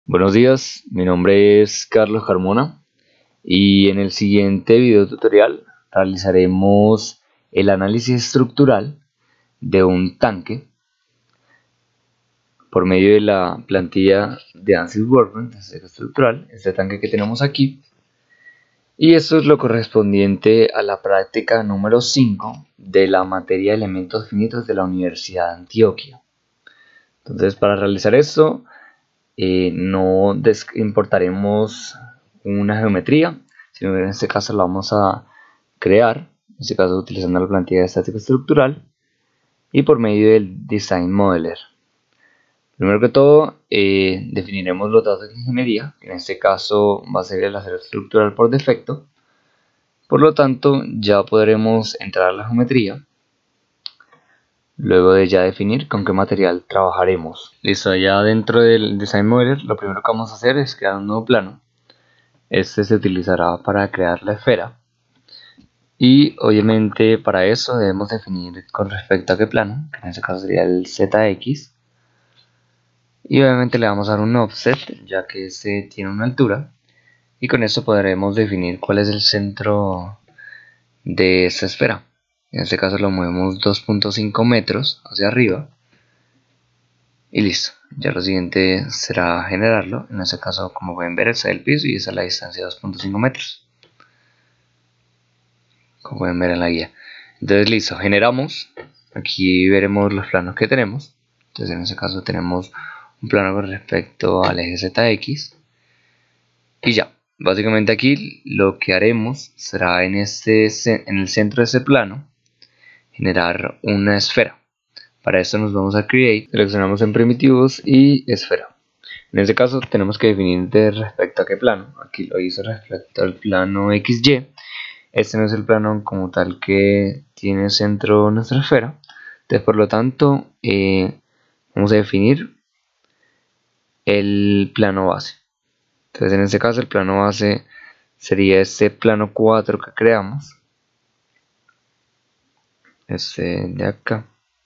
Buenos días, mi nombre es Carlos Carmona y en el siguiente video tutorial realizaremos el análisis estructural de un tanque por medio de la plantilla de ANSYS Workbench estructural, este tanque que tenemos aquí. Y esto es lo correspondiente a la práctica número 5 de la materia de elementos finitos de la Universidad de Antioquia. Entonces, para realizar esto, no importaremos una geometría, sino que en este caso la vamos a crear, en este caso utilizando la plantilla de estática estructural y por medio del Design Modeler. Primero que todo, definiremos los datos de ingeniería, que en este caso va a ser el acero estructural por defecto. Por lo tanto, ya podremos entrar a la geometría, luego de ya definir con qué material trabajaremos. Listo, ya dentro del Design Modeler, lo primero que vamos a hacer es crear un nuevo plano. Este se utilizará para crear la esfera. Y obviamente para eso debemos definir con respecto a qué plano, que en este caso sería el ZX. Y obviamente le vamos a dar un offset, ya que este tiene una altura. Y con eso podremos definir cuál es el centro de esta esfera. En este caso lo movemos 2.5 metros hacia arriba. Y listo. Ya lo siguiente será generarlo. En este caso, como pueden ver, esa es el piso y esa es la distancia de 2.5 metros. Como pueden ver en la guía. Entonces listo, generamos. Aquí veremos los planos que tenemos. Entonces en este caso tenemos un plano con respecto al eje ZX. Y ya, básicamente aquí lo que haremos será en el centro de ese plano generar una esfera. Para esto nos vamos a Create, seleccionamos en Primitivos y Esfera. En este caso tenemos que definir de respecto a qué plano. Aquí lo hice respecto al plano XY. Este no es el plano como tal que tiene centro nuestra esfera. Entonces, por lo tanto, vamos a definir el plano base. Entonces, en este caso, el plano base sería este plano 4 que creamos. Este de acá.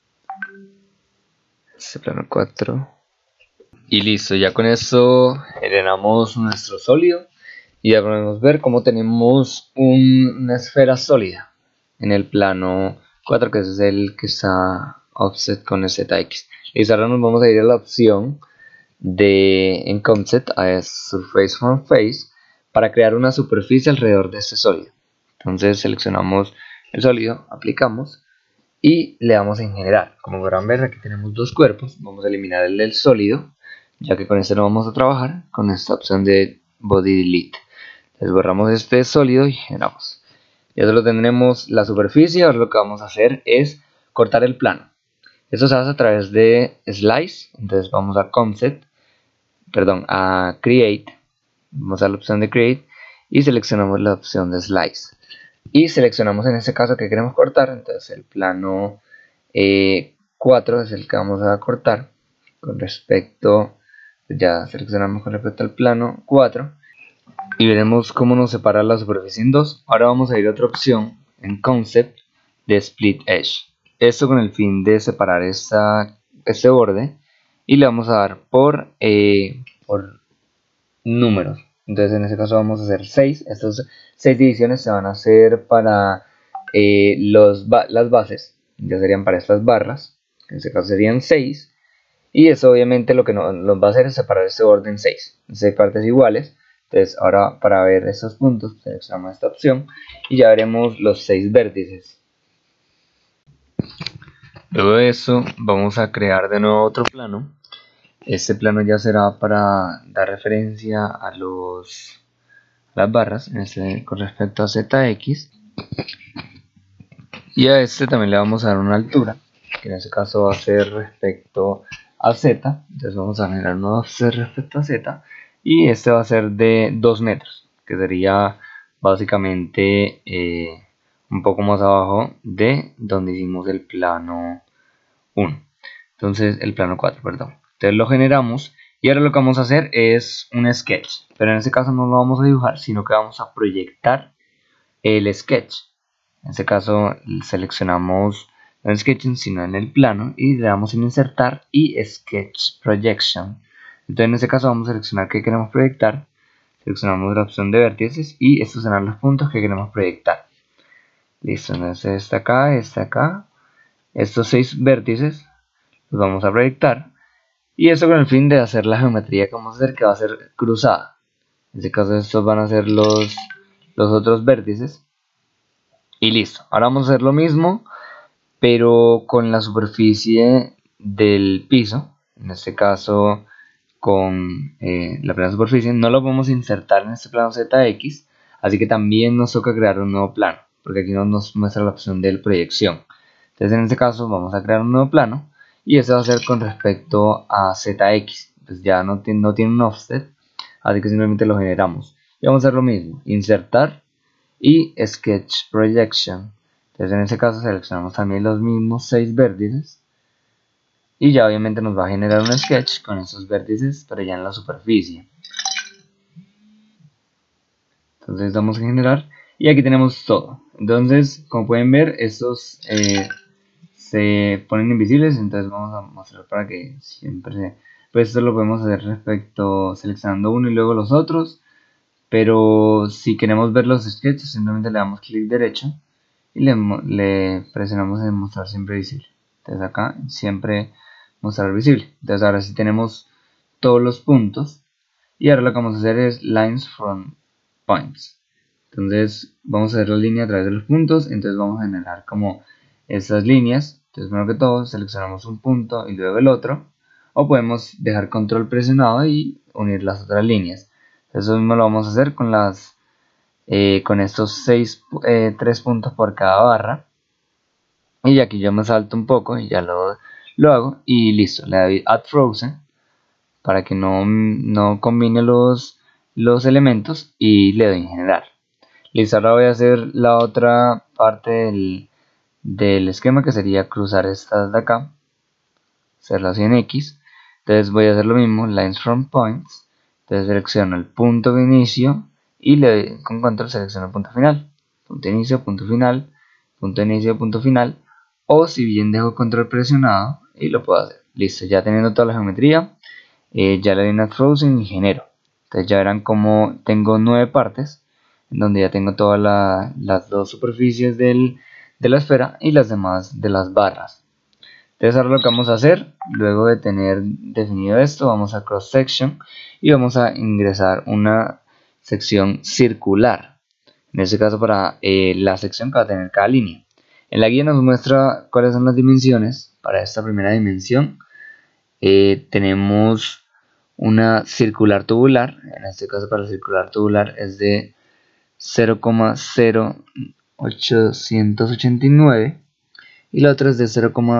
Este plano 4. Y listo, ya con esto generamos nuestro sólido. Y ya podemos ver cómo tenemos una esfera sólida en el plano 4, que es el que está offset con el ZX. Y ahora nos vamos a ir a la opción de en concept a surface from face para crear una superficie alrededor de este sólido. Entonces seleccionamos el sólido, aplicamos y le damos en generar. Como podrán ver, aquí tenemos dos cuerpos. Vamos a eliminar el del sólido, ya que con este no vamos a trabajar, con esta opción de body delete. Entonces borramos este sólido y generamos. Ya solo tendremos la superficie. Ahora lo que vamos a hacer es cortar el plano. Esto se hace a través de Slice. Entonces vamos a a Create. Vamos a la opción de Create y seleccionamos la opción de Slice. Y seleccionamos en este caso que queremos cortar. Entonces el plano 4 es el que vamos a cortar. Ya seleccionamos con respecto al plano 4. Y veremos cómo nos separa la superficie en dos. Ahora vamos a ir a otra opción en Concept de Split Edge. Esto con el fin de separar este borde. Y le vamos a dar por números. Entonces en este caso vamos a hacer 6. Estas 6 divisiones se van a hacer para las bases. Ya serían para estas barras. En este caso serían 6. Y eso obviamente lo que nos va a hacer es separar este borde en 6. 6 partes iguales. Entonces ahora para ver estos puntos seleccionamos esta opción y ya veremos los 6 vértices. Luego de eso vamos a crear de nuevo otro plano. Este plano ya será para dar referencia a las barras con respecto a ZX. Y a este también le vamos a dar una altura, que en este caso va a ser respecto a Z. Entonces vamos a generar un offset respecto a Z. Y este va a ser de 2 metros, que sería básicamente un poco más abajo de donde hicimos el plano 1. Entonces el plano 4, perdón. Entonces lo generamos y ahora lo que vamos a hacer es un sketch. Pero en este caso no lo vamos a dibujar, sino que vamos a proyectar el sketch. En este caso seleccionamos no sketching sino en el plano y le damos en insertar y sketch projection. Entonces en este caso vamos a seleccionar qué queremos proyectar, seleccionamos la opción de vértices y estos serán los puntos que queremos proyectar. Listo, entonces está acá, estos 6 vértices los vamos a proyectar y eso con el fin de hacer la geometría que vamos a hacer, que va a ser cruzada. En este caso estos van a ser los otros vértices y listo. Ahora vamos a hacer lo mismo pero con la superficie del piso, en este caso con la plana superficie. No lo podemos insertar en este plano ZX, así que también nos toca crear un nuevo plano, porque aquí nos muestra la opción de proyección. Entonces en este caso vamos a crear un nuevo plano y eso va a ser con respecto a ZX, pues ya no tiene un offset, así que simplemente lo generamos. Y vamos a hacer lo mismo, insertar y Sketch Projection. Entonces en este caso seleccionamos también los mismos 6 vértices y ya obviamente nos va a generar un sketch con esos vértices pero ya en la superficie. Entonces damos a generar y aquí tenemos todo. Entonces como pueden ver estos se ponen invisibles, entonces vamos a mostrar para que siempre pues esto lo podemos hacer respecto seleccionando uno y luego los otros, pero si queremos ver los sketches simplemente le damos clic derecho y le presionamos en mostrar siempre visible. Entonces acá siempre mostrar visible. Entonces ahora sí tenemos todos los puntos y ahora lo que vamos a hacer es lines from points. Entonces vamos a hacer la línea a través de los puntos, entonces vamos a generar como estas líneas. Entonces primero que todo seleccionamos un punto y luego el otro, o podemos dejar control presionado y unir las otras líneas. Eso mismo lo vamos a hacer con con estos 3 puntos por cada barra. Y aquí yo me salto un poco y ya lo hago y listo. Le doy Add Frozen para que no combine los elementos y le doy en generar. Listo, ahora voy a hacer la otra parte del esquema, que sería cruzar estas de acá, hacerlo así en X. Entonces voy a hacer lo mismo, Lines from Points. Entonces selecciono el punto de inicio y le doy con control, selecciono el punto final. Punto de inicio, punto final, punto de inicio, punto final. O si bien dejo control presionado y lo puedo hacer. Listo, ya teniendo toda la geometría, ya le doy una Frozen y genero. Entonces ya verán como tengo 9 partes, en donde ya tengo todas las dos superficies de la esfera y las demás de las barras. Entonces ahora lo que vamos a hacer, luego de tener definido esto, vamos a Cross Section y vamos a ingresar una sección circular. En este caso para la sección que va a tener cada línea. En la guía nos muestra cuáles son las dimensiones. Para esta primera dimensión tenemos una circular tubular. En este caso para la circular tubular es de 0,0889 y la otra es de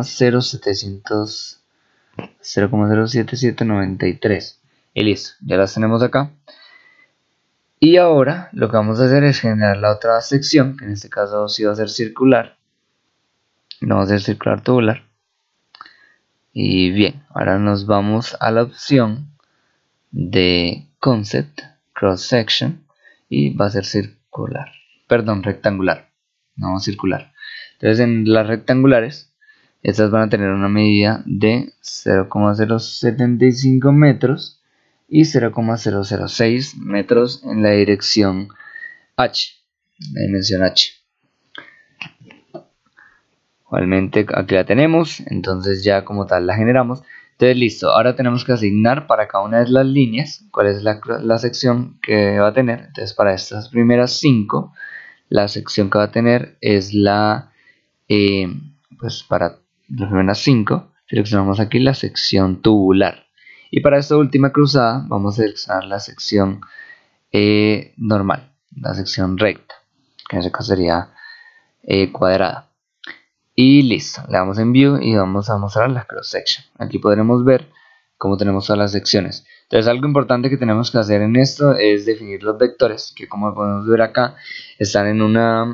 0,07793 y listo, ya las tenemos acá. Y ahora lo que vamos a hacer es generar la otra sección, que en este caso sí va a ser circular, no va a ser circular tubular. Y bien, ahora nos vamos a la opción de Concept, Cross Section, y va a ser circular, perdón, rectangular, no circular. Entonces en las rectangulares, estas van a tener una medida de 0,075 metros y 0,006 metros en la dirección H, la dimensión H. Igualmente aquí la tenemos, entonces ya como tal la generamos. Entonces listo, ahora tenemos que asignar para cada una de las líneas cuál es la sección que va a tener. Entonces para estas primeras 5, la sección que va a tener es pues para las primeras 5 seleccionamos aquí la sección tubular. Y para esta última cruzada vamos a seleccionar la sección normal, la sección recta, que en este caso sería cuadrada. Y listo, le damos en View y vamos a mostrar la cross section. Aquí podremos ver cómo tenemos todas las secciones. Entonces algo importante que tenemos que hacer en esto es definir los vectores, que como podemos ver acá están en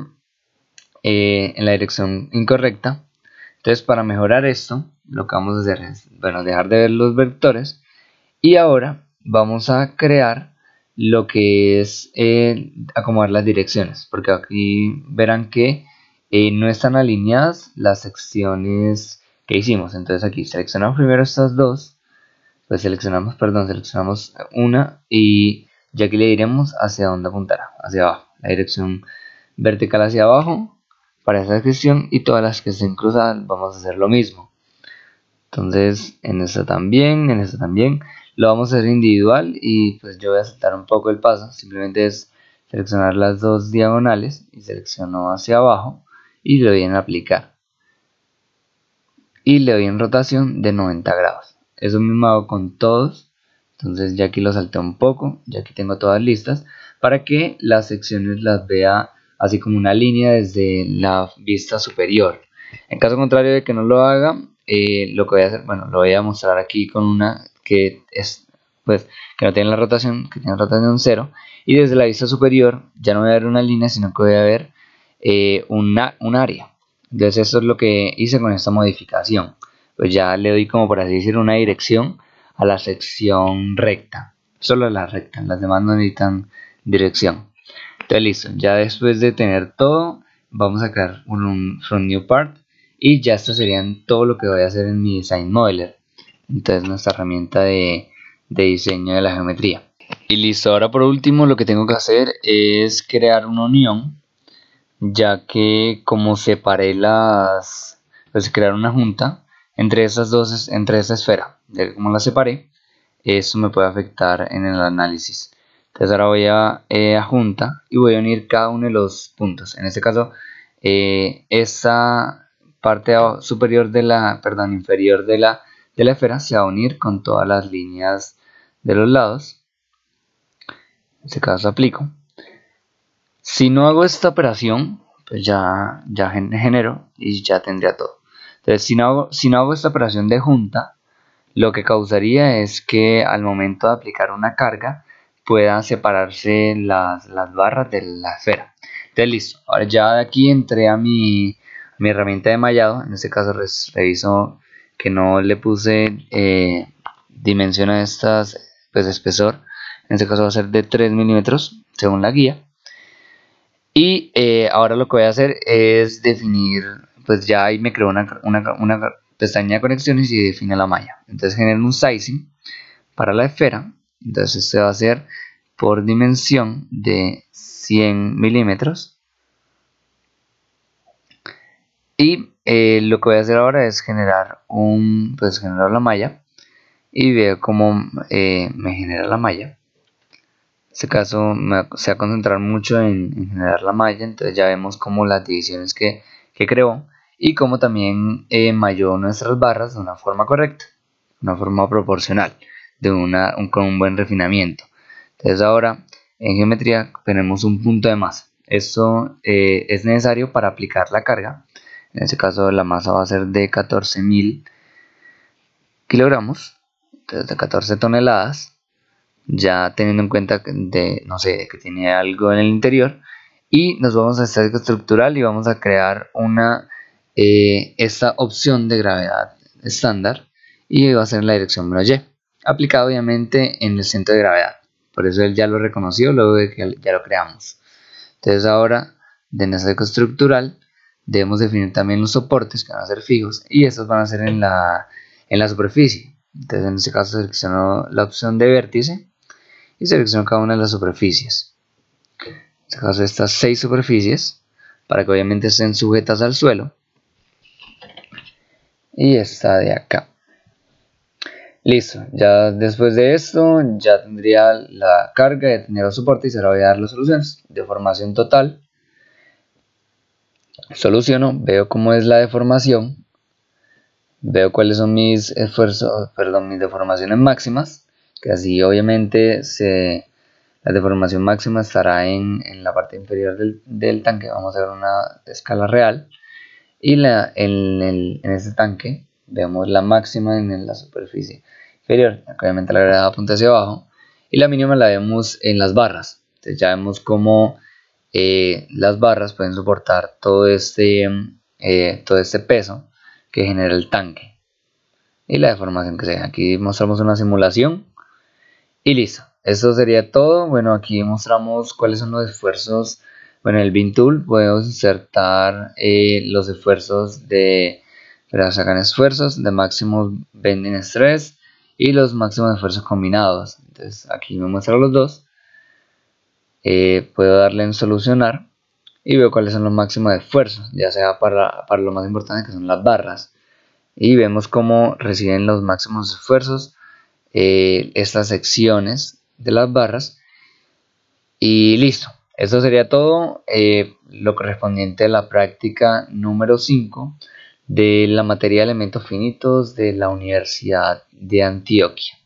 la dirección incorrecta. Entonces para mejorar esto, lo que vamos a hacer es, bueno, dejar de ver los vectores y ahora vamos a crear lo que es acomodar las direcciones, porque aquí verán que no están alineadas las secciones que hicimos. Entonces aquí seleccionamos primero estas dos pues seleccionamos una y ya aquí le diremos hacia dónde apuntará, hacia abajo, la dirección vertical hacia abajo para esa sección, y todas las que estén cruzadas vamos a hacer lo mismo. Entonces en esta también, lo vamos a hacer individual, y pues yo voy a saltar un poco el paso. Simplemente es seleccionar las dos diagonales y selecciono hacia abajo y le doy en aplicar y le doy en rotación de 90 grados. Eso mismo hago con todos. Entonces ya aquí lo salté un poco, ya aquí tengo todas listas para que las secciones las vea así como una línea desde la vista superior. En caso contrario de que no lo haga, lo que voy a hacer, bueno, lo voy a mostrar aquí con una que es, pues, que no tiene la rotación, que tiene rotación 0, y desde la vista superior ya no voy a ver una línea, sino que voy a ver un área. Entonces eso es lo que hice con esta modificación. Pues ya le doy, como por así decir, una dirección a la sección recta, solo a la recta, las demás no necesitan dirección. Entonces listo, ya después de tener todo, vamos a crear un from new part, y ya esto sería todo lo que voy a hacer en mi design modeler. Entonces nuestra herramienta de diseño de la geometría. Y listo, ahora por último lo que tengo que hacer es crear una unión, ya que como separé pues crear una junta entre esas dos, entre esa esfera, ya como la separé, eso me puede afectar en el análisis. Entonces ahora voy a junta y voy a unir cada uno de los puntos. En este caso, esta parte superior de la, perdón, inferior de la esfera se va a unir con todas las líneas de los lados. En este caso aplico. Si no hago esta operación, pues ya genero y ya tendría todo. Entonces si no hago esta operación de junta, lo que causaría es que al momento de aplicar una carga puedan separarse las barras de la esfera. Entonces listo, ahora ya de aquí entré a mi herramienta de mallado. En este caso reviso que no le puse dimensión a estas, pues espesor. En este caso va a ser de 3 milímetros según la guía. Y ahora lo que voy a hacer es definir, pues ya ahí me creo una pestaña de conexiones y define la malla. Entonces genero un sizing para la esfera. Entonces este va a ser por dimensión de 100 milímetros. Y lo que voy a hacer ahora es generar generar la malla, y veo cómo me genera la malla. En este caso se va a concentrar mucho en generar la malla. Entonces ya vemos como las divisiones que creó, y cómo también malló nuestras barras de una forma correcta, una forma proporcional, con un buen refinamiento. Entonces ahora en geometría tenemos un punto de masa. Esto es necesario para aplicar la carga. En este caso la masa va a ser de 14.000 kilogramos, entonces de 14 toneladas. Ya teniendo en cuenta no sé, que tiene algo en el interior, y nos vamos a estática estructural y vamos a crear esta opción de gravedad estándar, y va a ser en la dirección menos y, aplicado obviamente en el centro de gravedad. Por eso él ya lo reconoció luego de que ya lo creamos. Entonces ahora de estática estructural debemos definir también los soportes, que van a ser fijos, y estos van a ser en la superficie. Entonces en este caso selecciono la opción de vértice y selecciono cada una de las superficies. En este caso estas 6 superficies, para que obviamente estén sujetas al suelo, y esta de acá. Listo, ya después de esto ya tendría la carga, ya tendría los soportes, y ahora voy a dar las soluciones. Deformación total, soluciono, veo cómo es la deformación, veo cuáles son mis mis deformaciones máximas, que así obviamente la deformación máxima estará en la parte inferior del tanque. Vamos a ver una escala real, y en este tanque vemos la máxima en la superficie inferior, obviamente la gravedad apunta hacia abajo, y la mínima la vemos en las barras. Entonces ya vemos cómo las barras pueden soportar todo este peso que genera el tanque, y la deformación que se ve. Aquí mostramos una simulación y listo. Esto sería todo. Bueno, aquí mostramos cuáles son los esfuerzos. Bueno, en el Beam Tool podemos insertar los esfuerzos sacan esfuerzos de máximo bending stress y los máximos esfuerzos combinados. Entonces aquí me muestra los dos. Puedo darle en solucionar y veo cuáles son los máximos esfuerzos, ya sea para lo más importante, que son las barras, y vemos cómo reciben los máximos esfuerzos estas secciones de las barras. Y listo, eso sería todo, lo correspondiente a la práctica número 5 de la materia de elementos finitos de la Universidad de Antioquia.